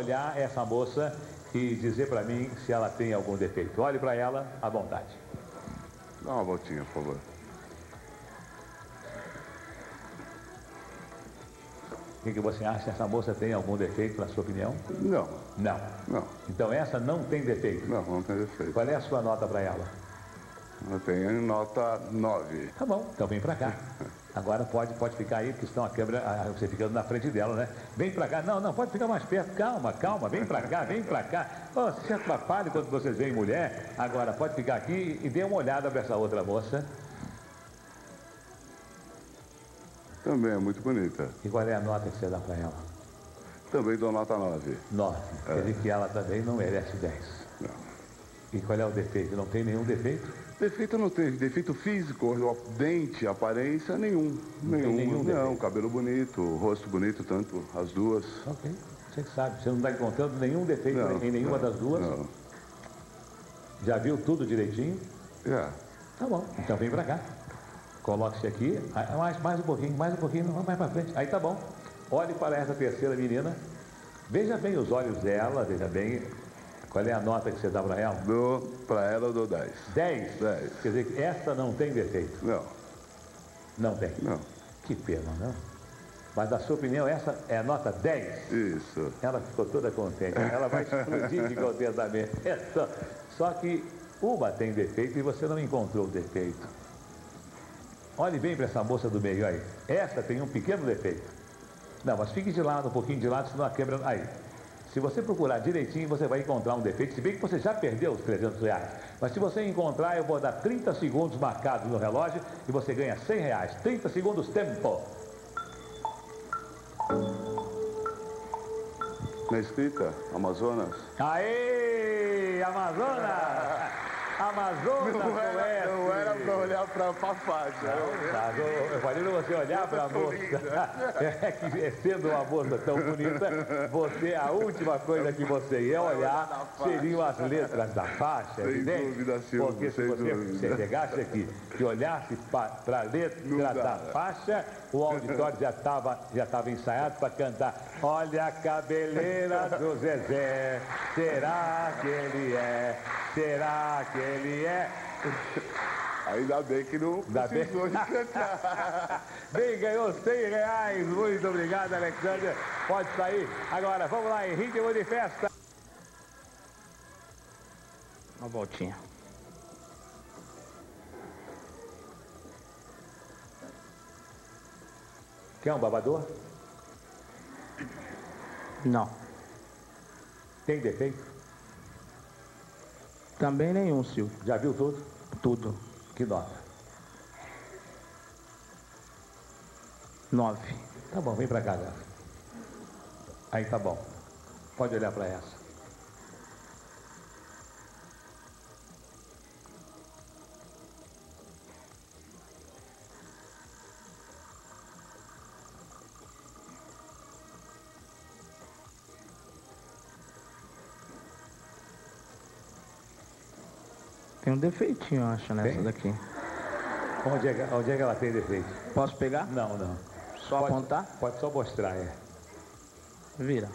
olhar essa moça e dizer para mim se ela tem algum defeito. Olhe para ela à vontade. Dá uma voltinha, por favor. O que você acha? Essa moça tem algum defeito, na sua opinião? Não. Não. Não. Então essa não tem defeito? Não, não tem defeito. Qual é a sua nota para ela? Eu tenho nota 9. Tá bom, então vem para cá. Agora pode ficar aí, porque senão a câmera, você ficando na frente dela, né? Vem pra cá. Não, pode ficar mais perto. Calma, vem pra cá, vem pra cá. Oh, se atrapalha quando vocês veem mulher. Agora pode ficar aqui e dê uma olhada para essa outra moça. Também é muito bonita. E qual é a nota que você dá pra ela? Também dou nota 9. 9. Quer dizer que ela também não merece 10. Não. E qual é o defeito? Não tem nenhum defeito? Defeito não tem. Defeito físico, dente, aparência, nenhum. Nenhum defeito. Não, cabelo bonito, rosto bonito, tanto as duas. Ok, você que sabe. Você não está encontrando nenhum defeito em nenhuma das duas? Não. Já viu tudo direitinho? Já. Tá bom, então vem pra cá. Coloque-se aqui, mais um pouquinho, mais pra frente. Aí tá bom. Olhe para essa terceira menina. Veja bem os olhos dela, veja bem. Qual é a nota que você dá para ela? Para ela eu dou 10. 10? 10. Quer dizer que essa não tem defeito? Não. Não tem? Não. Que pena, não? Mas na sua opinião, essa é a nota 10? Isso. Ela ficou toda contente. Ela vai explodir de contentamento. Só que uma tem defeito e você não encontrou o defeito. Olhe bem para essa moça do meio aí. Essa tem um pequeno defeito. Não, mas fique de lado, um pouquinho de lado, senão a câmera... Aí. Se você procurar direitinho, você vai encontrar um defeito, se bem que você já perdeu os 300 reais. Mas se você encontrar, eu vou dar 30 segundos marcados no relógio e você ganha 100 reais. 30 segundos, tempo. Na escrita, Amazonas. Aê, Amazonas! Amazonas, não era para olhar para a faixa. Eu falei para você olhar para a moça. É que sendo uma moça tão bonita, a última coisa que você ia olhar seriam as letras da faixa. Sem dúvida, Silvio. Porque se você pegasse aqui e olhasse para a letra da faixa, o auditório já estava ensaiado para cantar. Olha a cabeleira do Zezé, será que ele é? Será que ele é? Ainda bem que não precisou de cantar. Bem, ganhou 100 reais. Muito obrigado, Alexandre. Pode sair. Agora, vamos lá, em ritmo de festa. Uma voltinha. Quer um babador? Não. Tem defeito? Também nenhum, Silvio. Já viu tudo? Tudo. Que nota? 9. Tá bom, vem pra cá, galera. Aí tá bom. Pode olhar pra essa. Tem um defeitinho, eu acho, nessa daqui. Onde é que ela tem defeito? Posso pegar? Não. Só pode apontar? Pode só mostrar, é. Vira.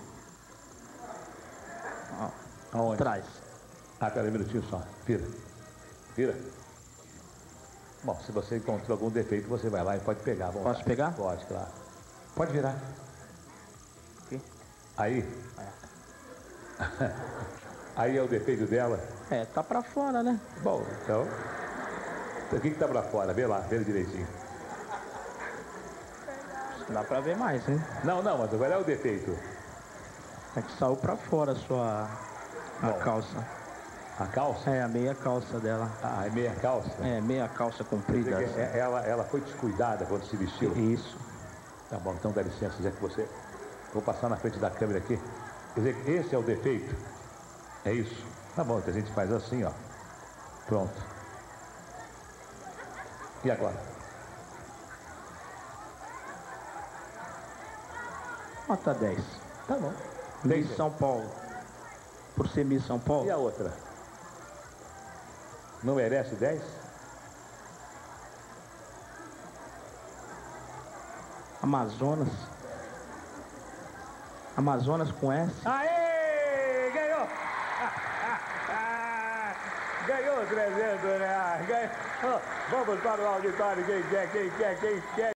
Ó, Aonde? Trás. Ah, pera aí um minutinho só. Vira. Bom, se você encontrou algum defeito, você vai lá e pode pegar. Posso pegar? Pode, claro. Pode virar. Aqui. Aí. Aí é o defeito dela? É, tá pra fora, né? Bom, então... O que tá pra fora? Vê lá, vê direitinho. Dá pra ver mais, hein? Não, mas qual é o defeito? É que saiu pra fora a calça. A calça? É, a meia calça dela. Ah, é meia calça? É, meia calça comprida. Quer dizer que ela foi descuidada quando se vestiu? Isso. Tá bom, então dá licença, já que você... Vou passar na frente da câmera aqui. Quer dizer que esse é o defeito? É isso? Tá bom, então a gente faz assim, ó. Pronto. E agora? Nota 10. Tá bom. Miss São Paulo. Por ser Miss São Paulo. E a outra? Não merece 10? Amazonas. Amazonas com S. Aê! Ganhou 300 reais. Ganhou. Vamos para o auditório. Quem quer?